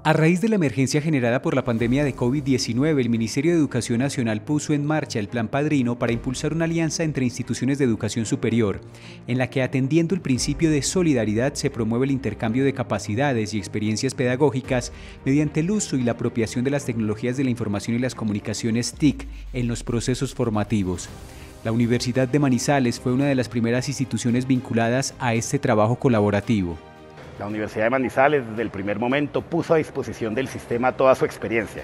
A raíz de la emergencia generada por la pandemia de COVID-19, el Ministerio de Educación Nacional puso en marcha el Plan Padrino para impulsar una alianza entre instituciones de educación superior, en la que, atendiendo el principio de solidaridad, se promueve el intercambio de capacidades y experiencias pedagógicas mediante el uso y la apropiación de las tecnologías de la información y las comunicaciones TIC en los procesos formativos. La Universidad de Manizales fue una de las primeras instituciones vinculadas a este trabajo colaborativo. La Universidad de Manizales desde el primer momento puso a disposición del sistema toda su experiencia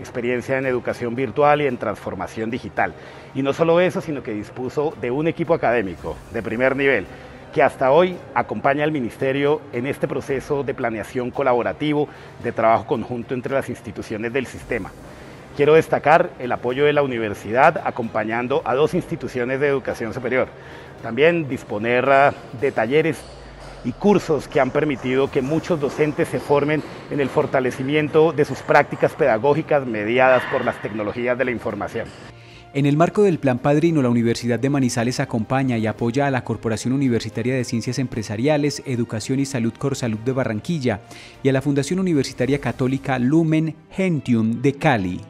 en educación virtual y en transformación digital. Y no solo eso, sino que dispuso de un equipo académico de primer nivel que hasta hoy acompaña al Ministerio en este proceso de planeación colaborativo, de trabajo conjunto entre las instituciones del sistema. Quiero destacar el apoyo de la universidad acompañando a 2 instituciones de educación superior. También disponer de talleres y cursos que han permitido que muchos docentes se formen en el fortalecimiento de sus prácticas pedagógicas mediadas por las tecnologías de la información. En el marco del Plan Padrino, la Universidad de Manizales acompaña y apoya a la Corporación Universitaria de Ciencias Empresariales, Educación y Salud Corsalud de Barranquilla y a la Fundación Universitaria Católica Lumen Gentium de Cali.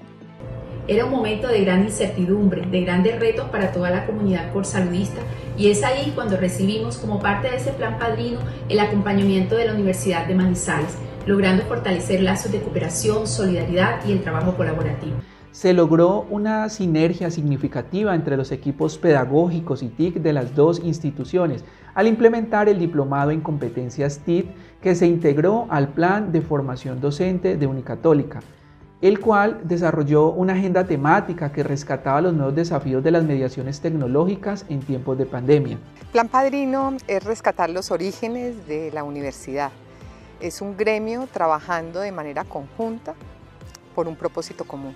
Era un momento de gran incertidumbre, de grandes retos para toda la comunidad corsaludista, y es ahí cuando recibimos como parte de ese Plan Padrino el acompañamiento de la Universidad de Manizales, logrando fortalecer lazos de cooperación, solidaridad y el trabajo colaborativo. Se logró una sinergia significativa entre los equipos pedagógicos y TIC de las 2 instituciones al implementar el diplomado en competencias TIC que se integró al plan de formación docente de Unicatólica, el cual desarrolló una agenda temática que rescataba los nuevos desafíos de las mediaciones tecnológicas en tiempos de pandemia. Plan Padrino es rescatar los orígenes de la universidad. Es un gremio trabajando de manera conjunta por un propósito común.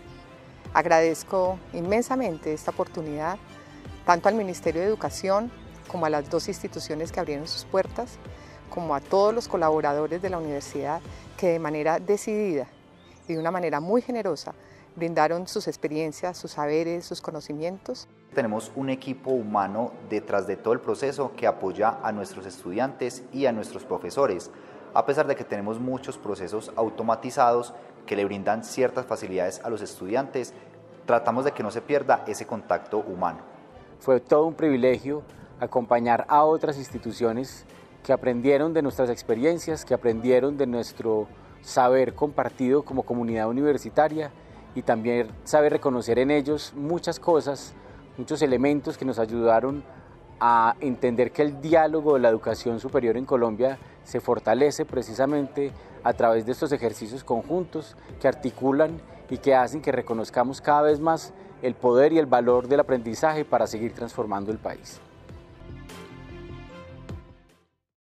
Agradezco inmensamente esta oportunidad, tanto al Ministerio de Educación como a las 2 instituciones que abrieron sus puertas, como a todos los colaboradores de la universidad que de manera decidida y de una manera muy generosa brindaron sus experiencias, sus saberes, sus conocimientos. Tenemos un equipo humano detrás de todo el proceso que apoya a nuestros estudiantes y a nuestros profesores, a pesar de que tenemos muchos procesos automatizados que le brindan ciertas facilidades a los estudiantes, tratamos de que no se pierda ese contacto humano. Fue todo un privilegio acompañar a otras instituciones que aprendieron de nuestras experiencias, que aprendieron de nuestro saber compartido como comunidad universitaria y también saber reconocer en ellos muchas cosas, muchos elementos que nos ayudaron a entender que el diálogo de la educación superior en Colombia se fortalece precisamente a través de estos ejercicios conjuntos que articulan y que hacen que reconozcamos cada vez más el poder y el valor del aprendizaje para seguir transformando el país.